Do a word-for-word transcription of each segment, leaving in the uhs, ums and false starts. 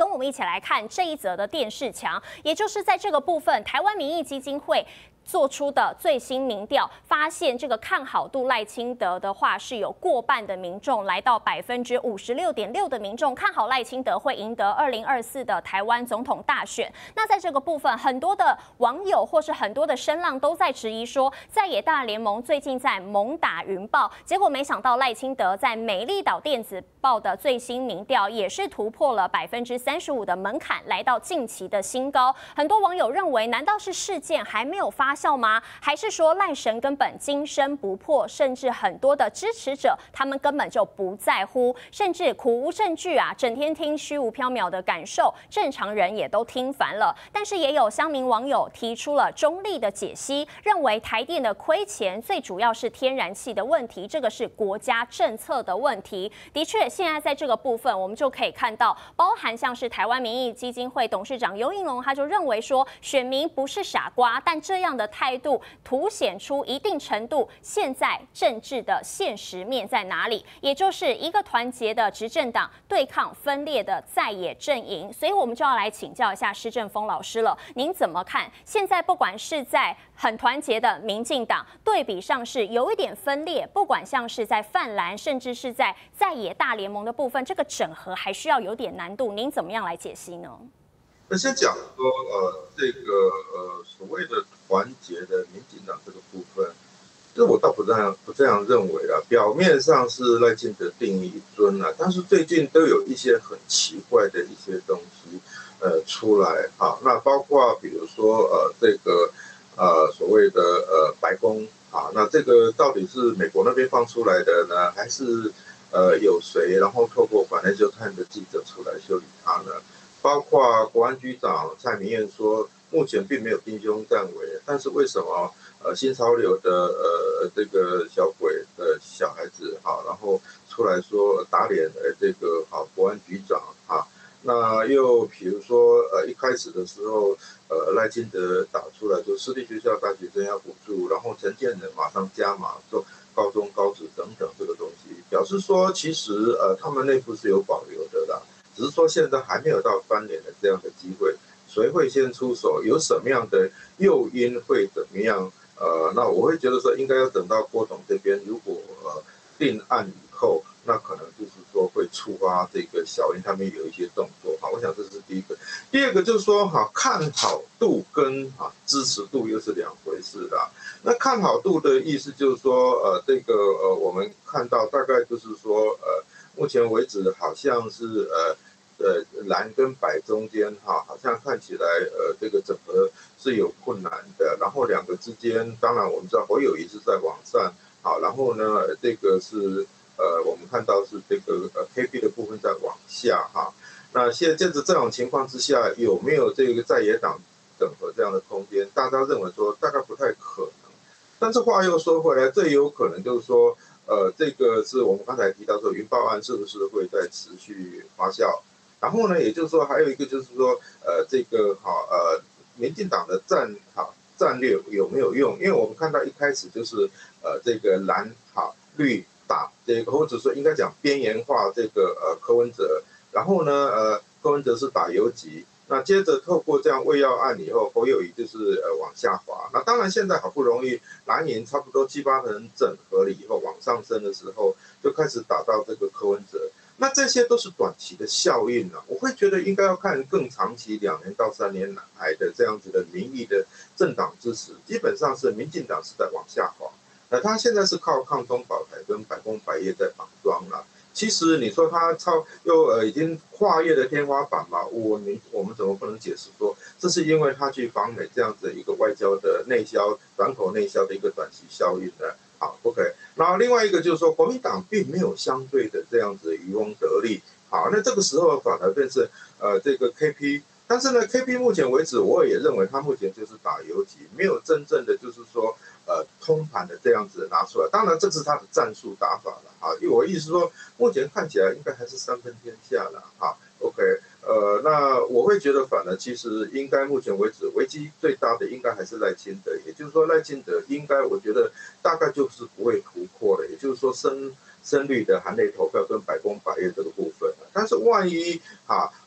跟我们一起来看这一则的电视墙，也就是在这个部分，台湾民意基金会做出的最新民调，发现这个看好度赖清德的话是有过半的民众，来到百分之五十六点六的民众看好赖清德会赢得二零二四的台湾总统大选。那在这个部分，很多的网友或是很多的声浪都在质疑说，在野大联盟最近在猛打云豹，结果没想到赖清德在美丽岛电子报的最新民调也是突破了百分之三十五的门槛，来到近期的新高。很多网友认为，难道是事件还没有发酵吗？还是说赖神根本今生不破？甚至很多的支持者他们根本就不在乎，甚至苦无证据啊，整天听虚无缥缈的感受，正常人也都听烦了。但是也有乡民网友提出了中立的解析，认为台电的亏钱最主要是天然气的问题，这个是国家政策的问题。的确，现在在这个部分，我们就可以看到，包含像是台湾民意基金会董事长游盈隆，他就认为说，选民不是傻瓜，但这样的态度凸显出一定程度现在政治的现实面在哪里，也就是一个团结的执政党对抗分裂的在野阵营。所以我们就要来请教一下施正丰老师了，您怎么看？现在不管是在很团结的民进党对比上是有一点分裂，不管像是在泛蓝，甚至是在在野大联盟的部分，这个整合还需要有点难度。您怎么样来解析呢？ 那先讲说，呃，这个呃所谓的团结的民进党这个部分，这我倒不这样不这样认为啦。表面上是赖清德定义一尊啦，但是最近都有一些很奇怪的一些东西，呃，出来哈。那包括比如说呃这个呃所谓的呃白宫啊，那这个到底是美国那边放出来的呢，还是呃有谁然后透过Financial Times的记者出来修理他呢？包括国安局长蔡明彦说，目前并没有兵凶战危，但是为什么呃新潮流的呃这个小鬼的小孩子好，然后出来说打脸呃这个好国安局长啊？那又比如说呃一开始的时候，呃赖清德打出来说私立学校大学生要补助，然后陈建仁马上加码说高中高职等等这个东西，表示说其实呃他们内部是有保留的啦。只是说现在还没有到翻脸的这样的机会，谁会先出手？有什么样的诱因会怎么样？呃，那我会觉得说，应该要等到郭董这边如果呃定案以后，那可能就是说会触发这个小英他们有一些动作。好，我想这是第一个。第二个就是说，哈，看好度跟啊支持度又是两回事啦。那看好度的意思就是说，呃，这个呃，我们看到大概就是说，呃。目前为止，好像是呃呃蓝跟白中间哈，好像看起来呃这个整合是有困难的。然后两个之间，当然我们知道侯友宜是在往上，好，然后呢这个是呃我们看到是这个呃 K P 的部分在往下哈。那现在在这种情况之下，有没有这个在野党整合这样的空间？大家认为说大概不太可能。但是话又说回来，这也有可能就是说。呃，这个是我们刚才提到说云豹案是不是会再持续发酵？然后呢，也就是说还有一个就是说，呃，这个好呃，民进党的战好战略有没有用？因为我们看到一开始就是呃这个蓝好绿打这个，或者说应该讲边缘化这个呃柯文哲，然后呢呃柯文哲是打游击。那接着透过这样卫药案以后，侯友宜就是呃往下滑。那当然现在好不容易蓝营差不多七八人整合了以后往上升的时候，就开始打到这个柯文哲。那这些都是短期的效应啊，我会觉得应该要看更长期两年到三年来的这样子的民意的政党支持，基本上是民进党是在往下滑。那他现在是靠抗中保台跟百工百业在绑桩了。其实你说他超又呃已经跨越了天花板嘛？我你我们怎么不能解释说这是因为他去访美这样子一个外交的内销转口内销的一个短期效应呢？好 ，OK。然后另外一个就是说，国民党并没有相对的这样子渔翁得利。好，那这个时候反而变成呃这个 K P， 但是呢 K P 目前为止我也认为他目前就是打游击，没有真正的就是说。呃，通盘的这样子拿出来，当然这是他的战术打法了啊。因为我意思说，目前看起来应该还是三分天下了啊。OK， 呃，那我会觉得，反而其实应该目前为止危机最大的应该还是赖清德，也就是说赖清德应该我觉得大概就是不会突破了，也就是说深深绿的含泪投票跟百工百业这个部分。但是万一啊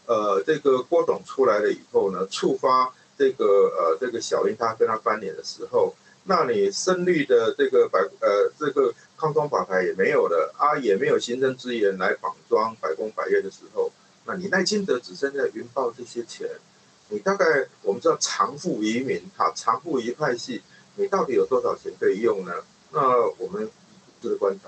呃这个郭董出来了以后呢，触发这个呃这个小英他跟他翻脸的时候，那你深绿的这个百呃这个抗中保台也没有了啊，也没有行政资源来绑桩百工百业的时候，那你赖清德只剩下云豹这些钱，你大概我们知道长富于民，哈，长富于派系，你到底有多少钱可以用呢？那我们这个观察。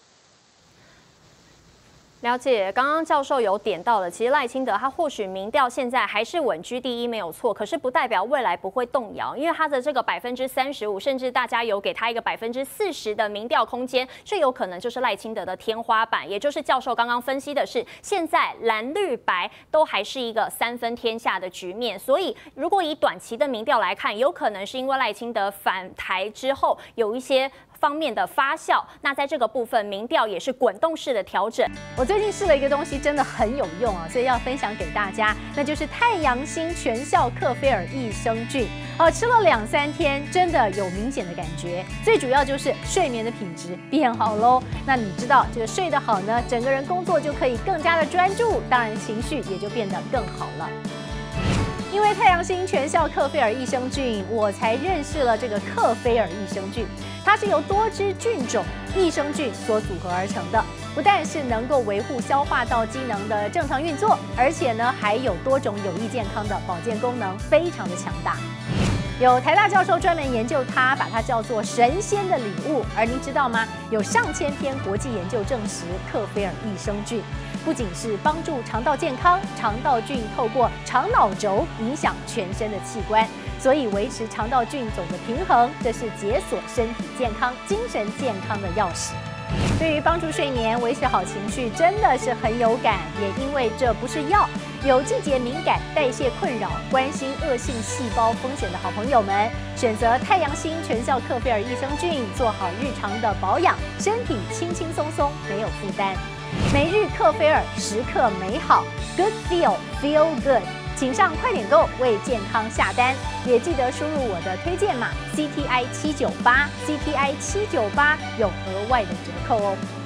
了解，刚刚教授有点到了，其实赖清德他或许民调现在还是稳居第一没有错，可是不代表未来不会动摇，因为他的这个百分之三十五，甚至大家有给他一个百分之四十的民调空间，这有可能就是赖清德的天花板，也就是教授刚刚分析的是，现在蓝绿白都还是一个三分天下的局面，所以如果以短期的民调来看，有可能是因为赖清德返台之后有一些方面的发酵，那在这个部分民调也是滚动式的调整。 我最近试了一个东西，真的很有用啊，所以要分享给大家，那就是太阳星全效克菲尔益生菌。哦，吃了两三天，真的有明显的感觉。最主要就是睡眠的品质变好喽。那你知道，这个睡得好呢，整个人工作就可以更加的专注，当然情绪也就变得更好了。因为太阳星全效克菲尔益生菌，我才认识了这个克菲尔益生菌。它是由多支菌种益生菌所组合而成的，不但是能够维护消化道机能的正常运作，而且呢还有多种有益健康的保健功能，非常的强大。有台大教授专门研究它，把它叫做神仙的礼物。而您知道吗？有上千篇国际研究证实，克菲尔益生菌不仅是帮助肠道健康，肠道菌透过肠脑轴影响全身的器官，所以维持肠道菌种的平衡，这是解锁身体健康、精神健康的钥匙。对于帮助睡眠、维持好情绪，真的是很有感。也因为这不是药，有季节敏感、代谢困扰、关心恶性细胞风险的好朋友们，选择太阳星全效克菲尔益生菌，做好日常的保养，身体轻轻松松，没有负担。每日克菲尔，时刻美好 ，Good Feel Feel Good。请上快点购为健康下单，也记得输入我的推荐码 C T I 七九八 C T I 七九八有额外的折扣哦。